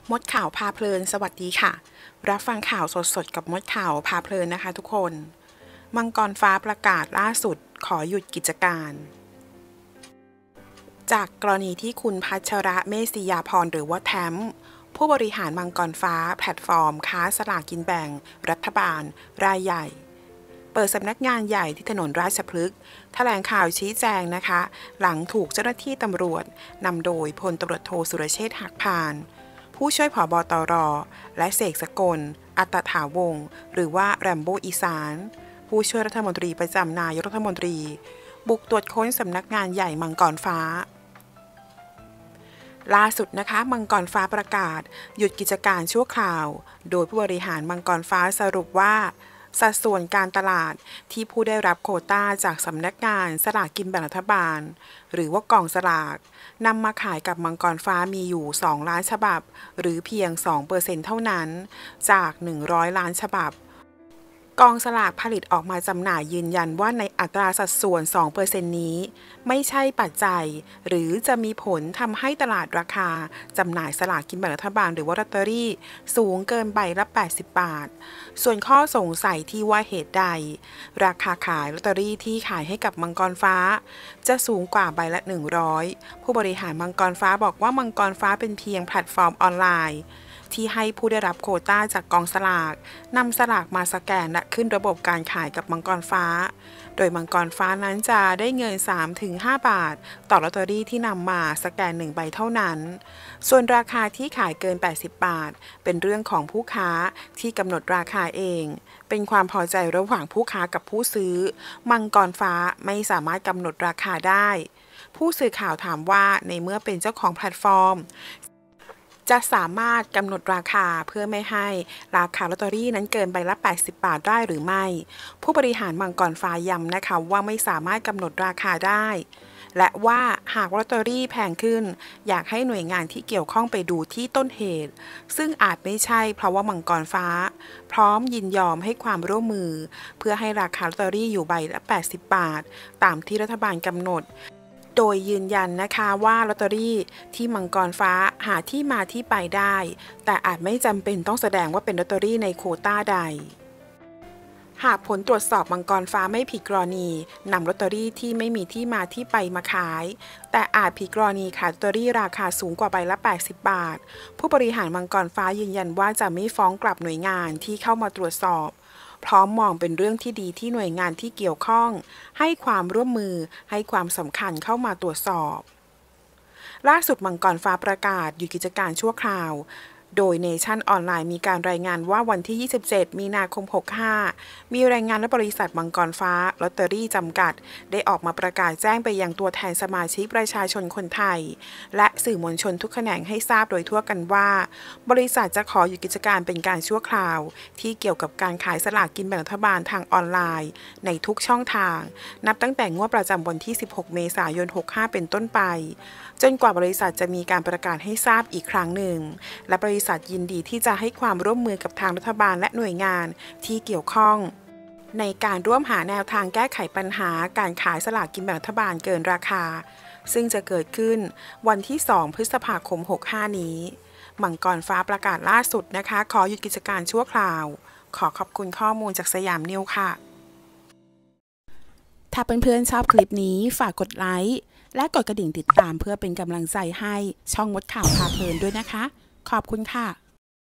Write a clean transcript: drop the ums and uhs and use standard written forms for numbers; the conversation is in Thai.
มดข่าวพาเพลินสวัสดีค่ะรับฟังข่าวสดๆกับมดข่าวพาเพลินนะคะทุกคนมังกรฟ้าประกาศล่าสุดขอหยุดกิจการจากกรณีที่คุณพัชระเมษยาพรหรือว่าแทมผู้บริหารมังกรฟ้าแพลตฟอร์มค้าสลากกินแบ่งรัฐบาลรายใหญ่เปิดสำนักงานใหญ่ที่ถนนราชพฤกษ์แถลงข่าวชี้แจงนะคะหลังถูกเจ้าหน้าที่ตำรวจนำโดยพลตำรวจโทสุรเชษฐ์หักพานผู้ช่วยผบ.ตร.และเสกสกลอัตถาวงศ์หรือว่าแรมโบ้อีสานผู้ช่วยรัฐมนตรีประจำนายกรัฐมนตรีบุกตรวจค้นสำนักงานใหญ่มังกรฟ้าล่าสุดนะคะมังกรฟ้าประกาศหยุดกิจการชั่วคราวโดยผู้บริหารมังกรฟ้าสรุปว่าสัดส่วนการตลาดที่ผู้ได้รับโควต้าจากสำนักงานสลากกินแบ่งรัฐบาลหรือว่ากองสลากนำมาขายกับมังกรฟ้ามีอยู่2ล้านฉบับหรือเพียง 2% เท่านั้นจาก100ล้านฉบับกองสลากผลิตออกมาจำหน่ายยืนยันว่าในอัตราสัดส่วน 2% นี้ไม่ใช่ปัจจัยหรือจะมีผลทำให้ตลาดราคาจำหน่ายสลากกินแบ่งรัฐบาลหรือว่าลอตเตอรี่สูงเกินใบละ80 บาทส่วนข้อสงสัยที่ว่าเหตุใดราคาขายลอตเตอรี่ที่ขายให้กับมังกรฟ้าจะสูงกว่าใบละ100ผู้บริหารมังกรฟ้าบอกว่ามังกรฟ้าเป็นเพียงแพลตฟอร์มออนไลน์ที่ให้ผู้ได้รับโควต้าจากกองสลากนำสลากมาสแกนและขึ้นระบบการขายกับมังกรฟ้าโดยมังกรฟ้านั้นจะได้เงิน 3-5 บาทต่อลอตเตอรี่ที่นำมาสแกน1ใบเท่านั้นส่วนราคาที่ขายเกิน80 บาทเป็นเรื่องของผู้ค้าที่กำหนดราคาเองเป็นความพอใจระหว่างผู้ค้ากับผู้ซื้อมังกรฟ้าไม่สามารถกำหนดราคาได้ผู้สื่อข่าวถามว่าในเมื่อเป็นเจ้าของแพลตฟอร์มจะสามารถกำหนดราคาเพื่อไม่ให้ราคาลอตเตอรี่นั้นเกินใบละ80 บาทได้หรือไม่ผู้บริหารมังกรฟ้าย้ำนะคะว่าไม่สามารถกำหนดราคาได้และว่าหากลอตเตอรี่แพงขึ้นอยากให้หน่วยงานที่เกี่ยวข้องไปดูที่ต้นเหตุซึ่งอาจไม่ใช่เพราะว่ามังกรฟ้าพร้อมยินยอมให้ความร่วมมือเพื่อให้ราคาลอตเตอรี่อยู่ใบละ80 บาทตามที่รัฐบาลกำหนดโดยยืนยันนะคะว่าลอตเตอรี่ที่มังกรฟ้าหาที่มาที่ไปได้แต่อาจไม่จำเป็นต้องแสดงว่าเป็นลอตเตอรี่ในโควต้าใดหากผลตรวจสอบมังกรฟ้าไม่ผิดกรณีนำลอตเตอรี่ที่ไม่มีที่มาที่ไปมาขายแต่อาจผิดกรณีขายลอตเตอรี่ราคาสูงกว่าใบละ80 บาทผู้บริหารมังกรฟ้ายืนยันว่าจะไม่ฟ้องกลับหน่วยงานที่เข้ามาตรวจสอบพร้อมมองเป็นเรื่องที่ดีที่หน่วยงานที่เกี่ยวข้องให้ความร่วมมือให้ความสำคัญเข้ามาตรวจสอบล่าสุดมังกรฟ้าประกาศหยุดกิจการชั่วคราวโดยเนชั่นออนไลน์มีการรายงานว่าวันที่ 27 มีนาคม 65 มีรายงานและบริษัทมังกรฟ้าลอตเตอรี่จำกัดได้ออกมาประกาศแจ้งไปยังตัวแทนสมาชิกประชาชนคนไทยและสื่อมวลชนทุกแขนงให้ทราบโดยทั่วกันว่าบริษัทจะขอหยุดกิจการเป็นการชั่วคราวที่เกี่ยวกับการขายสลากกินแบ่งรัฐบาลทางออนไลน์ในทุกช่องทางนับตั้งแต่งวดประจำวันที่ 16 เมษายน 65 เป็นต้นไปจนกว่าบริษัทจะมีการประกาศให้ทราบอีกครั้งหนึ่งและบริษัทยินดีที่จะให้ความร่วมมือกับทางรัฐบาลและหน่วยงานที่เกี่ยวข้องในการร่วมหาแนวทางแก้ไขปัญหาการขายสลากกินแบ่งรัฐบาลเกินราคาซึ่งจะเกิดขึ้นวันที่ 2 พฤษภาคม 65 นี้มังกรฟ้าประกาศล่าสุดนะคะขอหยุดกิจการชั่วคราวขอขอบคุณข้อมูลจากสยามนิวค่ะถ้าเพื่อนๆชอบคลิปนี้ฝากกดไลค์และกดกระดิ่งติดตามเพื่อเป็นกำลังใจให้ช่องมดข่าวพาเพลินด้วยนะคะขอบคุณค่ะ